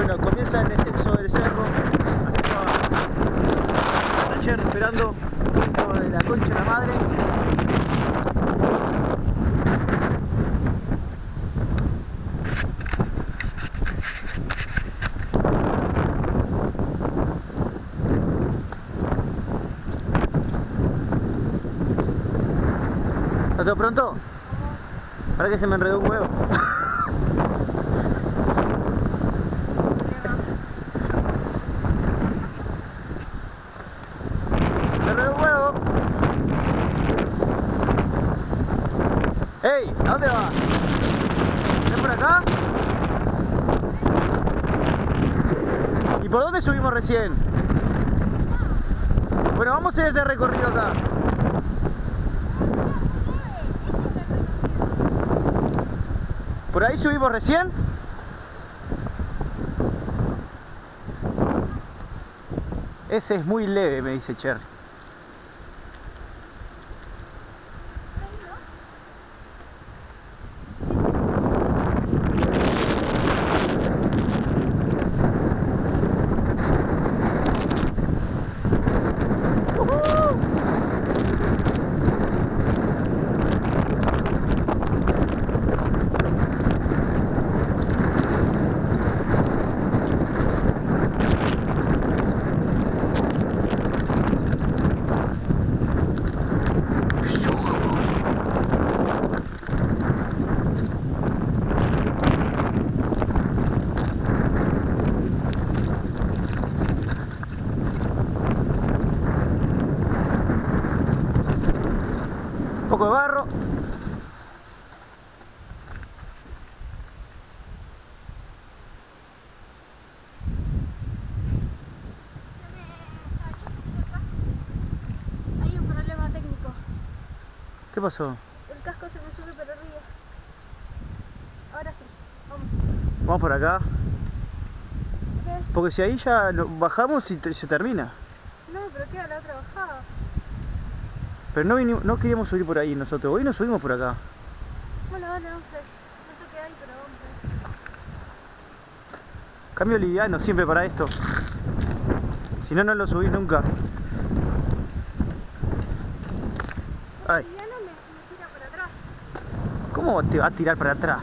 Bueno, comienza el descenso del cerro. Así estaba ayer esperando esto de la concha de la madre. ¿Está todo pronto? Para que se me enredó un huevo. Me enredó un huevo. ¡Ey! ¿A dónde va? ¿Es por acá? ¿Y por dónde subimos recién? Bueno, vamos a hacer este recorrido acá. ¿Por ahí subimos recién? Ese es muy leve, me dice Cherry. Un poco de barro. Hay un problema técnico. ¿Qué pasó? El casco se me sube para arriba. Ahora sí, vamos. Vamos por acá. ¿Qué? Porque si ahí ya bajamos y se termina. No, pero queda la otra bajada. Pero no queríamos subir por ahí nosotros. Hoy nos subimos por acá. Bueno, dale, vamos a ver. No sé qué hay, pero vamos a ver. Cambio liviano siempre para esto. Si no, no lo subís nunca. Ay. Ya no me tira para atrás. ¿Cómo te va a tirar para atrás?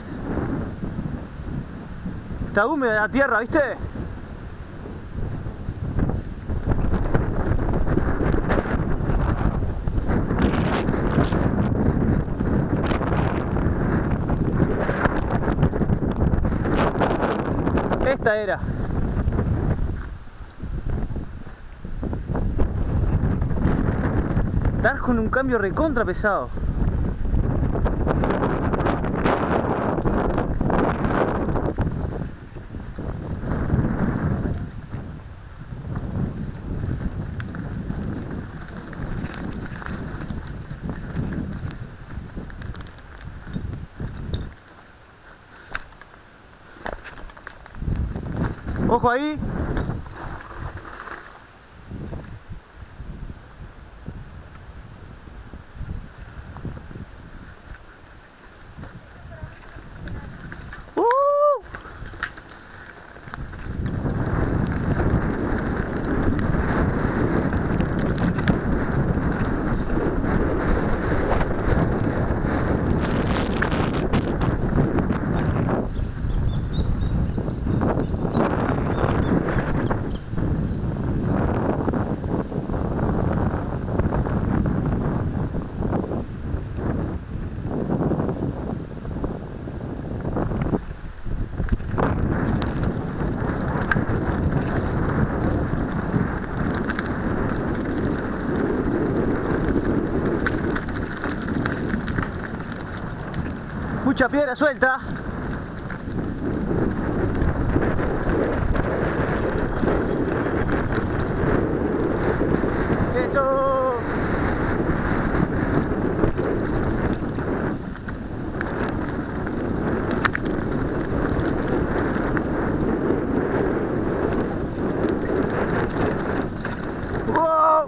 Está húmeda la tierra, ¿viste? Esta era. Estás con un cambio recontra pesado. Ojo ahí. Mucha piedra suelta. Eso. ¡Wow!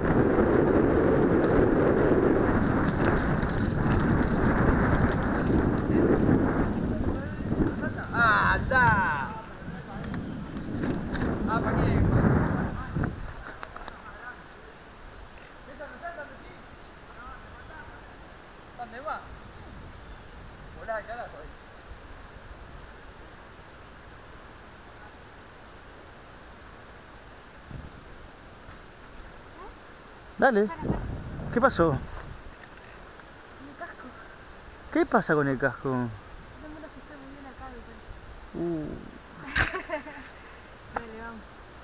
Dale. ¿Qué pasó? Mi casco. ¿Qué pasa con el casco? No me lo fijé muy bien acá, me parece. Dale, vamos.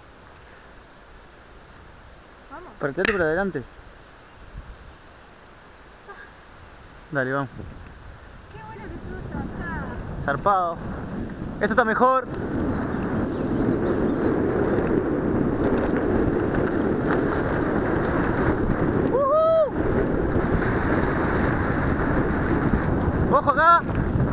Vamos. Para tirarte por adelante. Dale, vamos. Qué bueno que estuvo esta bajada. Zarpado. Esto está mejor. ¡Ojo acá!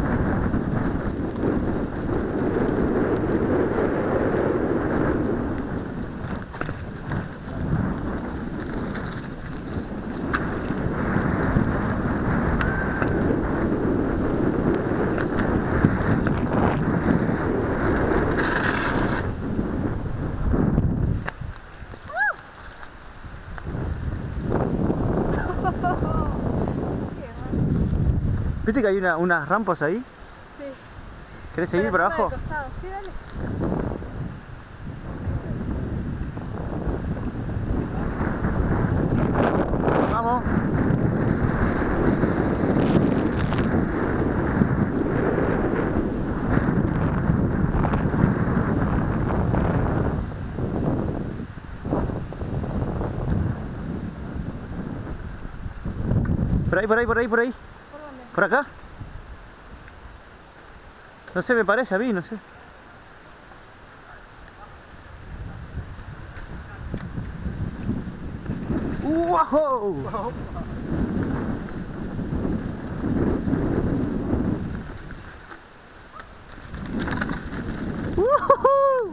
¿Viste que hay unas rampas ahí? Sí. ¿Querés seguir por abajo? Sí, dale. Vamos. Por ahí, por ahí, por ahí, por ahí. ¿Por dónde? ¿Por acá? No sé, me parece a mí, no sé. ¡Wow! ¡Woohoo!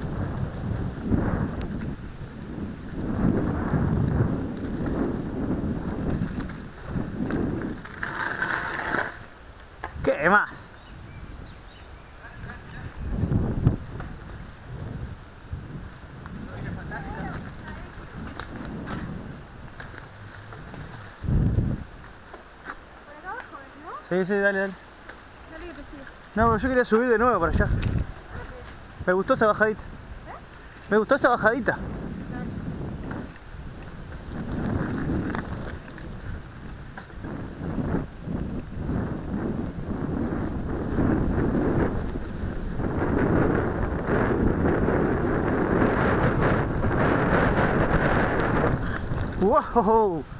¿Qué más? Por acá abajo, ¿no? Sí, sí, dale, dale. Dale que te sigo. No, yo quería subir de nuevo para allá. Me gustó esa bajadita. Me gustó esa bajadita. ¡Wow!